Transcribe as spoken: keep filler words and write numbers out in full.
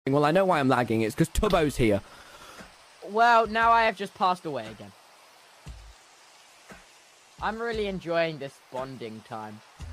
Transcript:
Well, I know why I'm lagging. It's because Tubbo's here. Well, now I have just passed away again. I'm really enjoying this bonding time.